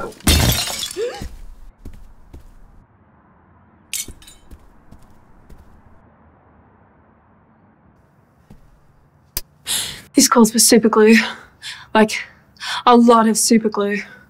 This calls for super glue. Like, a lot of super glue.